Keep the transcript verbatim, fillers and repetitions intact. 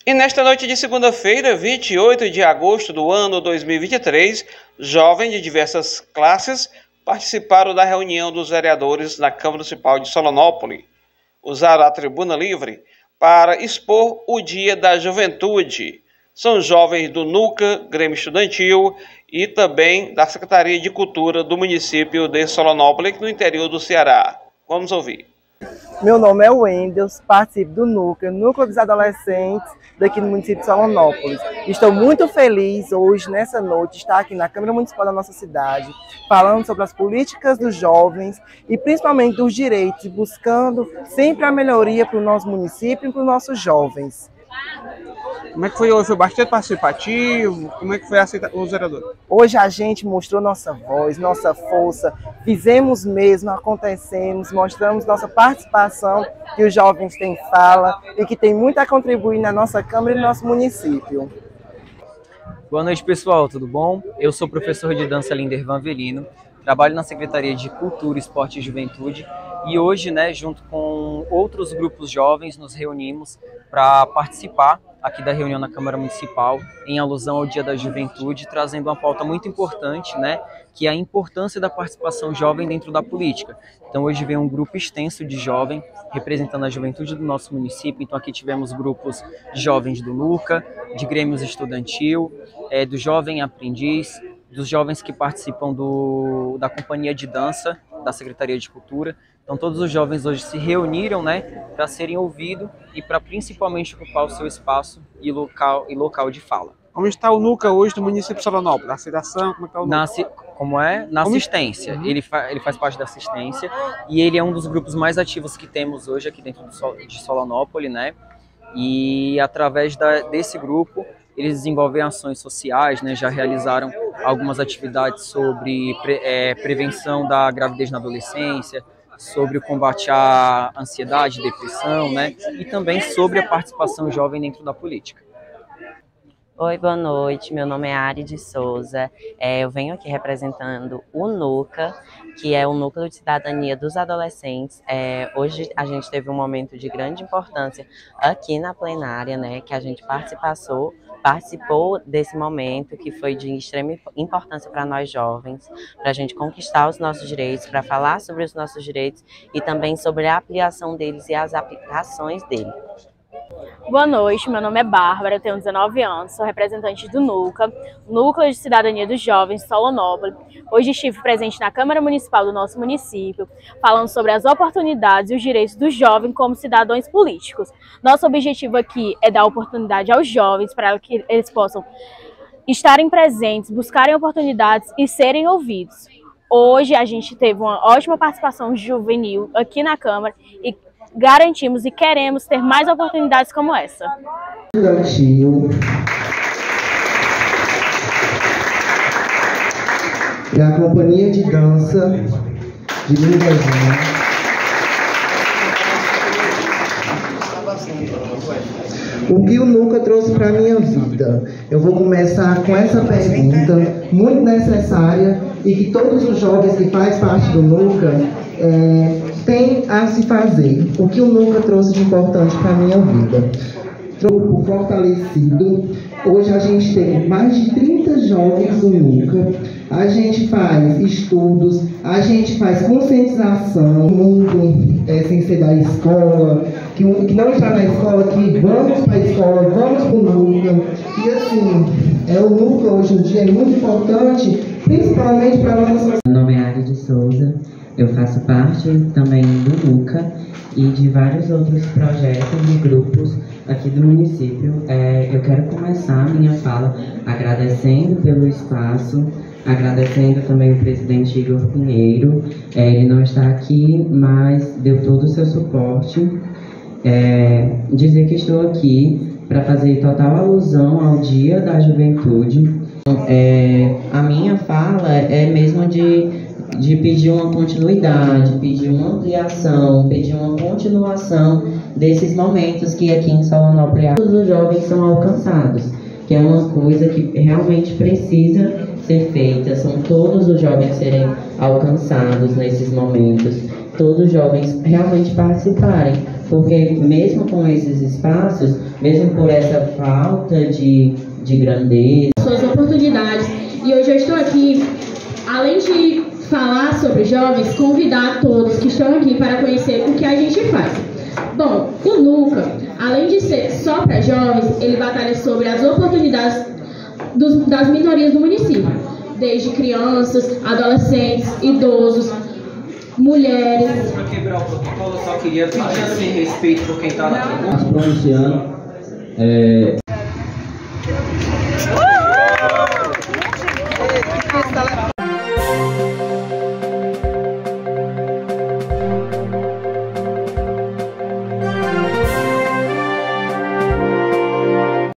E nesta noite de segunda-feira, vinte e oito de agosto do ano dois mil e vinte e três, jovens de diversas classes participaram da reunião dos vereadores na Câmara Municipal de Solonópolis. Usaram a tribuna livre para expor o Dia da Juventude. São jovens do NUCA, Grêmio Estudantil, e também da Secretaria de Cultura do município de Solonópolis, no interior do Ceará. Vamos ouvir. Meu nome é Wendel, participo do NUCA, Núcleo dos Adolescentes, daqui no município de Solonópolis. Estou muito feliz hoje, nessa noite, de estar aqui na Câmara Municipal da nossa cidade, falando sobre as políticas dos jovens e principalmente dos direitos, buscando sempre a melhoria para o nosso município e para os nossos jovens. Como é que foi hoje? Foi bastante participativo? Como é que foi os vereadores? Hoje a gente mostrou nossa voz, nossa força, fizemos mesmo, acontecemos, mostramos nossa participação, que os jovens têm fala e que tem muito a contribuir na nossa Câmara e no nosso município. Boa noite, pessoal, tudo bom? Eu sou o professor de dança Lindervan Avelino, trabalho na Secretaria de Cultura, Esporte e Juventude e hoje, né, junto com outros grupos jovens, nos reunimos para participar aqui da reunião na Câmara Municipal em alusão ao Dia da Juventude, trazendo uma pauta muito importante, né, que é a importância da participação jovem dentro da política. Então hoje vem um grupo extenso de jovens representando a juventude do nosso município. Então aqui tivemos grupos de jovens do NUCA, de Grêmios Estudantil, é, do Jovem Aprendiz, dos jovens que participam do, da companhia de dança da Secretaria de Cultura. Então todos os jovens hoje se reuniram, né, para serem ouvidos e para principalmente ocupar o seu espaço e local, e local de fala. Como está o NUCA hoje no município de Solonópolis? Na aceitação, como é que está o NUCA? Na, como é? Na como... assistência. Uhum. Ele, fa, ele faz parte da assistência e ele é um dos grupos mais ativos que temos hoje aqui dentro do, de Solonópolis, né? E através da, desse grupo eles desenvolvem ações sociais, né? Já realizaram algumas atividades sobre pre, é, prevenção da gravidez na adolescência, sobre o combate à ansiedade, depressão, né? E também sobre a participação jovem dentro da política. Oi, boa noite. Meu nome é Ari de Souza. É, eu venho aqui representando o NUCA, que é o Núcleo de Cidadania dos Adolescentes. É, hoje a gente teve um momento de grande importância aqui na plenária, né? Que a gente participou, participou desse momento que foi de extrema importância para nós jovens, para a gente conquistar os nossos direitos, para falar sobre os nossos direitos e também sobre a ampliação deles e as aplicações dele. Boa noite, meu nome é Bárbara, eu tenho dezenove anos, sou representante do NUCA, Núcleo de Cidadania dos Jovens de Solonópolis. Hoje estive presente na Câmara Municipal do nosso município, falando sobre as oportunidades e os direitos dos jovens como cidadãos políticos. Nosso objetivo aqui é dar oportunidade aos jovens para que eles possam estarem presentes, buscarem oportunidades e serem ouvidos. Hoje a gente teve uma ótima participação juvenil aqui na Câmara e garantimos e queremos ter mais oportunidades como essa. Estudantil e a companhia de dança de Lindervan. O que o NUCA trouxe para a minha vida? Eu vou começar com essa pergunta muito necessária e que todos os jovens que fazem parte do NUCA é, têm a se fazer. O que o NUCA trouxe de importante para a minha vida? Grupo fortalecido. Hoje a gente tem mais de trinta jovens do NUCA. A gente faz estudos, a gente faz conscientização, mundo é, sem ser da escola, que, que não está na escola, que vamos para a escola, vamos para o NUCA. E assim, é, o NUCA hoje em dia é muito importante, principalmente para a nossa sociedade. Meu nome é Ari de Souza, eu faço parte também do NUCA e de vários outros projetos e grupos aqui do município. É, eu quero começar a minha fala agradecendo pelo espaço, agradecendo também o presidente Igor Pinheiro. É, ele não está aqui, mas deu todo o seu suporte. É, dizer que estou aqui para fazer total alusão ao Dia da Juventude. É, a minha fala é mesmo de de pedir uma continuidade, pedir uma ampliação, pedir uma continuação desses momentos que aqui em Solonópolis todos os jovens são alcançados, que é uma coisa que realmente precisa ser feita, são todos os jovens serem alcançados nesses momentos, todos os jovens realmente participarem, porque mesmo com esses espaços, mesmo por essa falta de, de grandeza, suas oportunidades, e hoje eu estou aqui, além de falar sobre jovens, convidar todos que estão aqui para conhecer o que a gente faz. Bom, o NUCA, além de ser só para jovens, ele batalha sobre as oportunidades dos, das minorias do município, desde crianças, adolescentes, idosos, mulheres. Para quebrar o protocolo, eu só queria pedir assim, respeito por quem está na tribuna. Pronunciando, é...